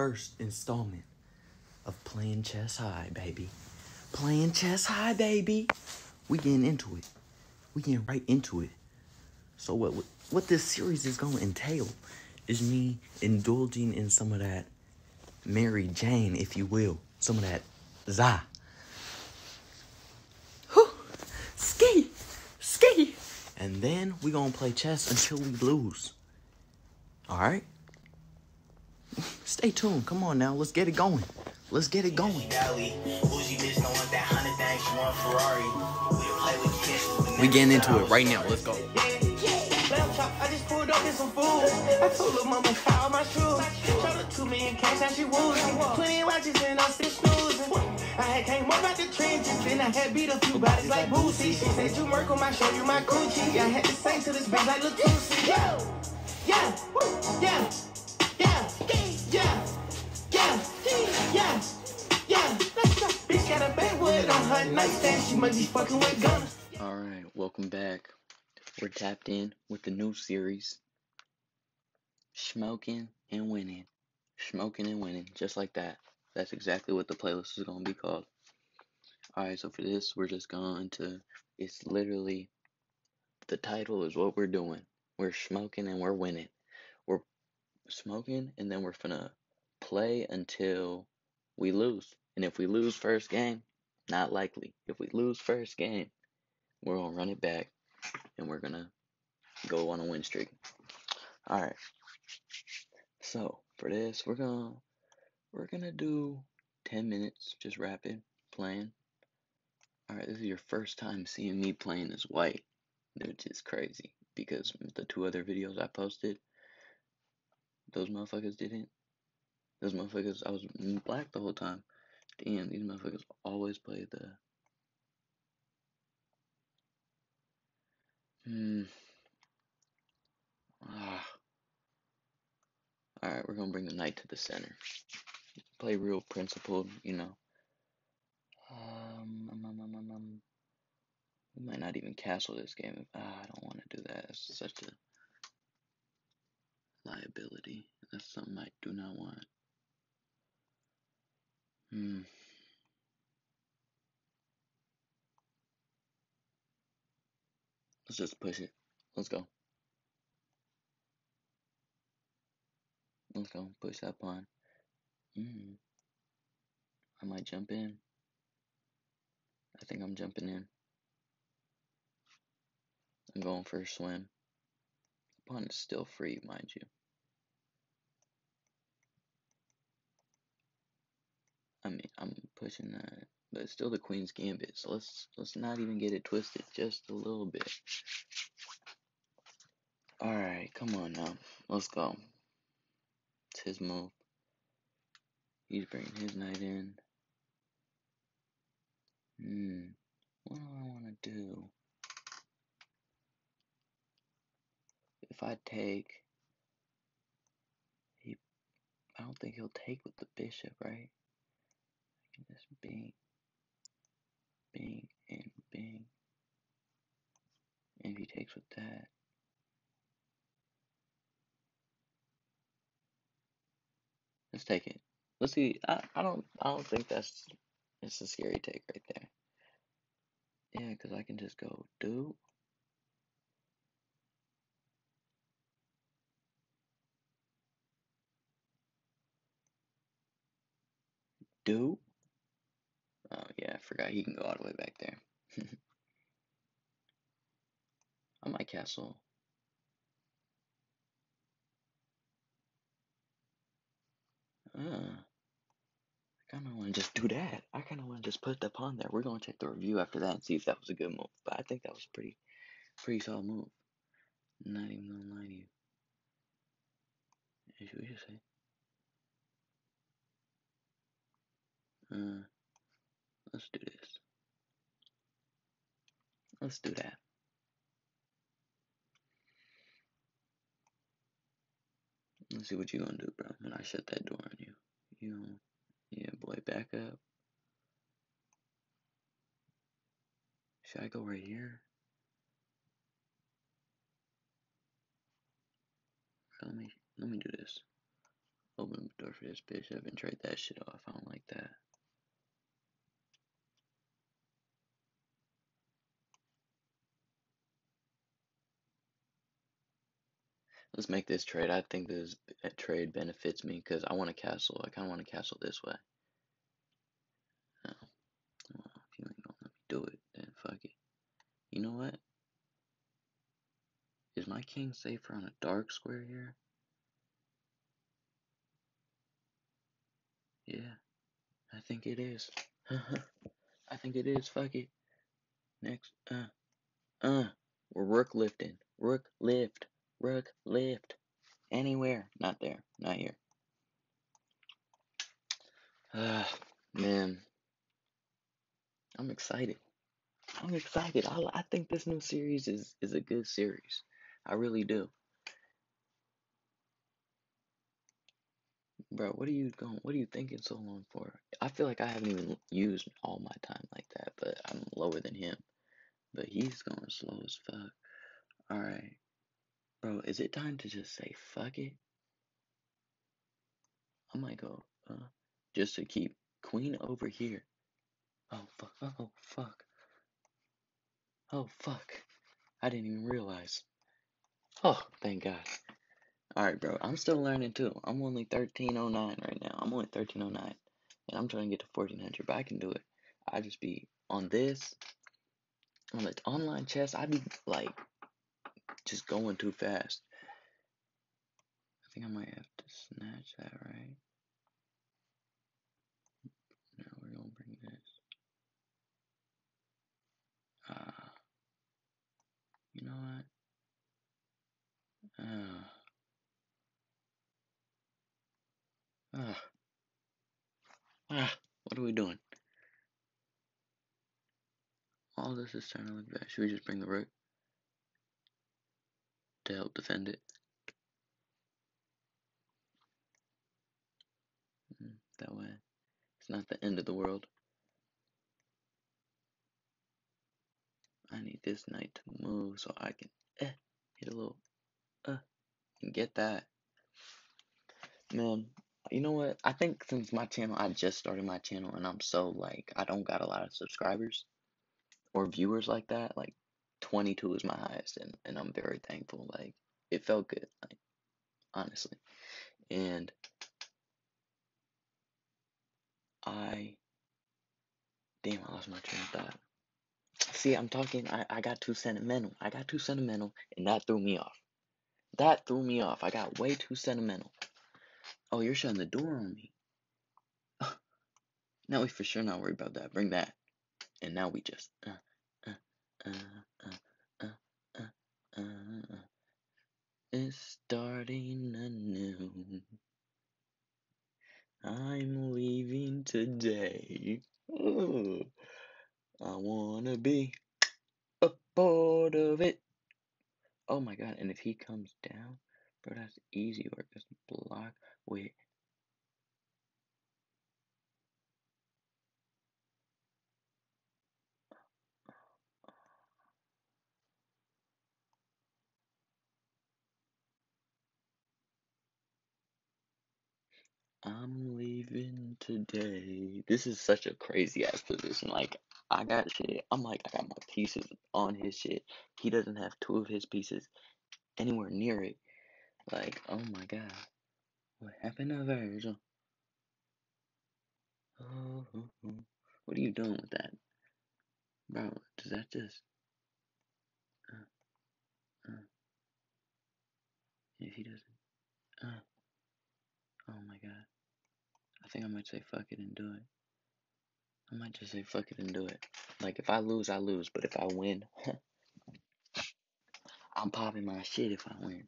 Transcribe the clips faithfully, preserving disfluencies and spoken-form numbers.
first installment of Playing Chess High, baby. Playing Chess High, baby. We getting into it. We getting right into it. So what what this series is going to entail is me indulging in some of that Mary Jane, if you will. Some of that za. Whew. Ski. Ski. And then we going to play chess until we lose. All right? Stay tuned. Come on now. Let's get it going. Let's get it going. We getting into it right now. Let's go. I just pulled up in some food. I told her mama foul my shoes. Showed her two million cash and she woozing. Twenty watches and I'm still snoozing. I had came up out the trenches, then I had beat a few bodies like Boosie. She said you murk 'em, I show you my coochie. I had to say to this bitch like Latusi. Yeah, yeah, yeah, yeah, yeah, yeah, yeah, yeah. Bitch got a backwood on her nightstand. She must be fucking with guns. All right, welcome back. We're tapped in with the new series, Smokin and Winnin. Smokin and Winnin, just like that. That's exactly what the playlist is going to be called. Alright, so for this, we're just going to, it's literally, the title is what we're doing. We're smoking and we're winning. We're smoking and then we're finna play until we lose. And if we lose first game, not likely. If we lose first game, we're going to run it back. And we're gonna go on a win streak. Alright. So for this we're gonna we're gonna do ten minutes, just rapid playing. Alright, this is your first time seeing me playing as white, which is crazy because the two other videos I posted, those motherfuckers didn't. Those motherfuckers I was black the whole time. Damn, these motherfuckers always play the Hmm. Ah. Alright, we're gonna bring the knight to the center. Play real principled, you know. Um, um, um, um, um, we might not even castle this game. Ah, I don't want to do that. It's such a liability. That's something I do not want. Hmm. Let's just push it. Let's go. Let's go. Push that pawn. Hmm. I might jump in. I think I'm jumping in. I'm going for a swim. The pawn is still free, mind you. I mean, I'm pushing that, but it's still the queen's gambit. So let's let's not even get it twisted, just a little bit. All right, come on now, let's go. It's his move. He's bringing his knight in. Hmm. What do I want to do? If I take, he, I don't think he'll take with the bishop, right? I can just bing, bing, and bing. And if he takes with that, let's take it. Let's see. I, I don't I don't think that's it's a scary take right there. Yeah, because I can just go do. Do. Oh yeah, I forgot he can go all the way back there. I might castle. Uh, I kind of want to just do that. I kind of want to just put the pawn there. We're gonna check the review after that and see if that was a good move. But I think that was pretty, pretty solid move. Not even gonna lie to you. Should we just say? Uh, let's do this. Let's do that. Let's see what you gonna do, bro. When I shut that door on you, you, yeah, boy, back up. Should I go right here? Let me let me do this. Open the door for this bitch up and trade that shit off. I don't like that. Let's make this trade. I think this trade benefits me because I want a castle. I kind of want a castle this way. No. Well, if you ain't gonna let me do it, then fuck it. You know what? Is my king safer on a dark square here? Yeah, I think it is. I think it is. Fuck it. Next. Uh. Uh. We're rook lifting. Rook lift. Rook lift. Anywhere. Not there. Not here. Ah, man. I'm excited. I'm excited. I, I think this new series is, is a good series. I really do. Bro, what are you going what are you thinking so long for? I feel like I haven't even used all my time like that, but I'm lower than him. But he's going slow as fuck. Alright. Bro, is it time to just say fuck it? I might go, uh, just to keep queen over here. Oh fuck, oh fuck. Oh fuck. I didn't even realize. Oh, thank God. Alright, bro, I'm still learning too. I'm only thirteen oh nine right now. I'm only thirteen oh nine. And I'm trying to get to fourteen hundred, but I can do it. I just be on this, on the online chess, I be like just going too fast. I think I might have to snatch that, right? Now we're gonna bring this. Ah, uh, you know what? Ah, uh, ah, ah. What are we doing? All this is starting to look bad. Should we just bring the rook to help defend it? Mm, that way, it's not the end of the world. I need this knight to move so I can eh, hit a little uh and get that. Man, you know what? I think since my channel, I just started my channel and I'm so like, I don't got a lot of subscribers or viewers like that. Like twenty-two is my highest and, and I'm very thankful. Like it felt good, like honestly. And I, damn, I lost my train of thought. See, I'm talking, I, I got too sentimental. I got too sentimental and that threw me off. That threw me off. I got way too sentimental. Oh, you're shutting the door on me. Now we for sure not worry about that. Bring that. And now we just uh, uh, uh, uh, uh, uh, uh, it's starting anew. I'm leaving today. Ooh, I wanna be a part of it. Oh my god, and if he comes down, bro, that's easy work. Just block with. I'm leaving today. This is such a crazy ass position. Like, I got shit. I'm like, I got my pieces on his shit. He doesn't have two of his pieces anywhere near it. Like, oh my god. What happened to Virgil? Oh, oh, oh. What are you doing with that? Bro, does that just. Uh, uh, if he doesn't. Uh, oh my god. I think I might say fuck it and do it. I might just say fuck it and do it. Like, if I lose, I lose. But if I win, I'm popping my shit if I win.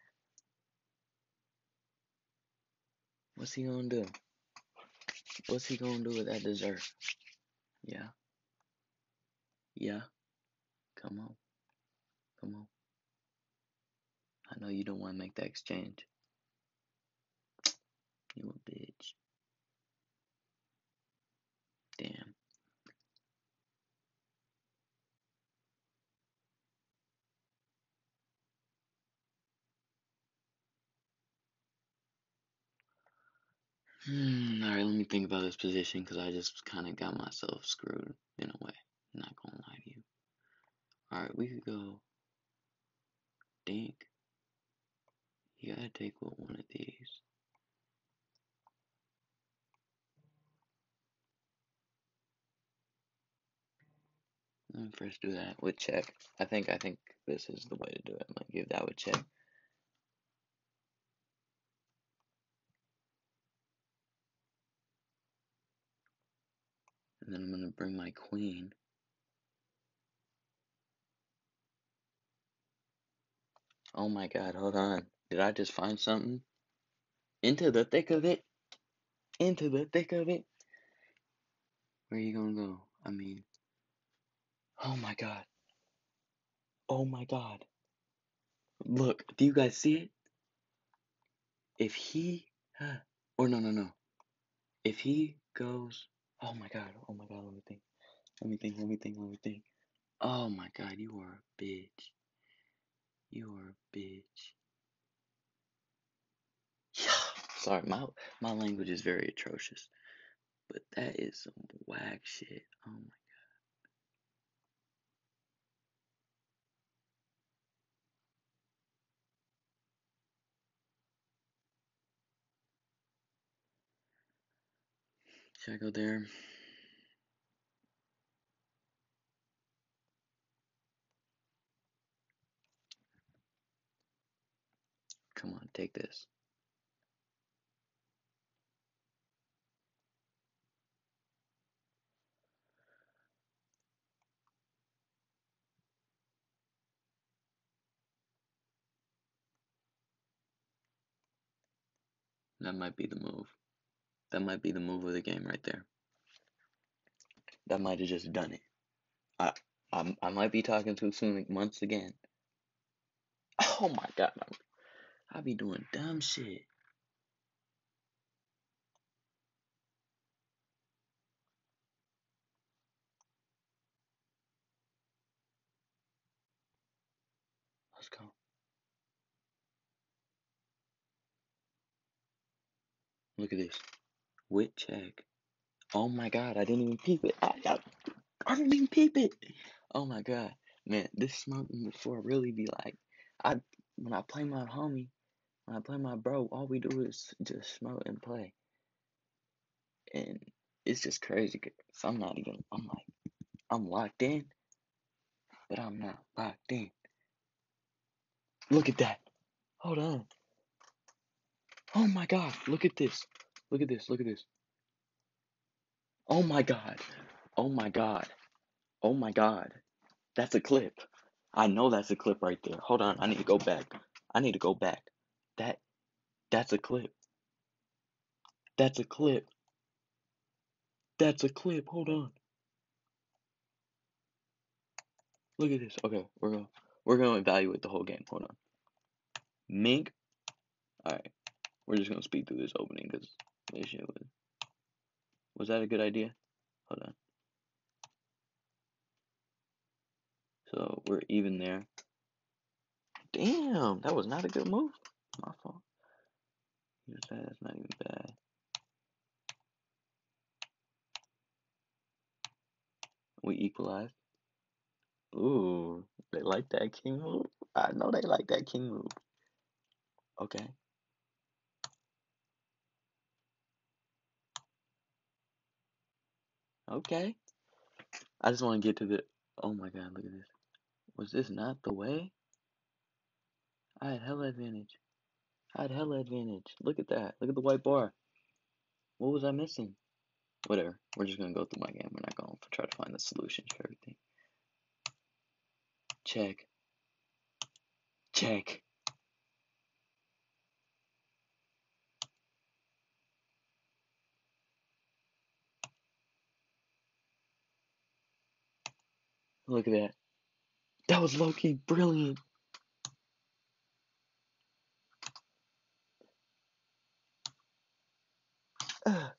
What's he gonna do? What's he gonna do with that dessert? Yeah, yeah. Come on, come on. I know you don't want to make that exchange. You a bitch. Damn. Hmm, alright, let me think about this position because I just kind of got myself screwed in a way. I'm not gonna lie to you. Alright, we could go dink. You gotta take with one of these. Let me first do that with check. I think I think this is the way to do it. I'm gonna give that with check. And then I'm gonna bring my queen. Oh my god, hold on. Did I just find something? Into the thick of it. Into the thick of it. Where are you gonna go? I mean, oh my god. Oh my god. Look, do you guys see it? If he, huh, or no, no, no. If he goes, oh my god, oh my god, let me think. Let me think, let me think, let me think. Oh my god, you are a bitch. You are a bitch. Sorry, my my language is very atrocious, but that is some whack shit. Oh my, should I go there? Come on, take this. That might be the move. That might be the move of the game right there. That might have just done it. I I, I might be talking too soon once again. Oh my god, I be doing dumb shit. Let's go. Look at this. Wit check. Oh my god, I didn't even peep it. I, I, I didn't even peep it. Oh my god. Man, this smoking before really be like, I when I play my homie, when I play my bro, all we do is just smoke and play. And it's just crazy. Cause I'm not even, I'm like, I'm locked in, but I'm not locked in. Look at that. Hold on. Oh my god, look at this. Look at this, look at this. Oh my god. Oh my god. Oh my god. That's a clip. I know that's a clip right there. Hold on, I need to go back. I need to go back. That that's a clip. That's a clip. That's a clip. Hold on. Look at this. Okay, we're gonna we're gonna evaluate the whole game. Hold on. Mink. Alright. We're just gonna speed through this opening because this shit was was that a good idea? Hold on. So we're even there. Damn, that was not a good move. My fault. That's not even bad. We equalized. Ooh, they like that king move. I know they like that king move. Okay. Okay. I just want to get to the. Oh my god, look at this. Was this not the way? I had hella advantage. I had hella advantage. Look at that. Look at the white bar. What was I missing? Whatever. We're just gonna go through my game. We're not gonna try to find the solutions for everything. Check. Check. Look at that. That was low key brilliant. Ugh.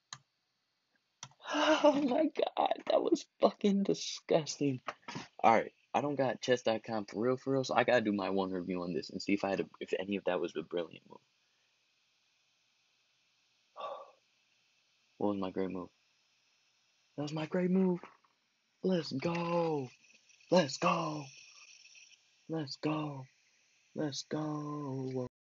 Oh my god, that was fucking disgusting. Alright, I don't got chess dot com for real, for real, so I gotta do my one review on this and see if I had a, if any of that was a brilliant move. What was my great move? That was my great move. Let's go. Let's go. Let's go. Let's go.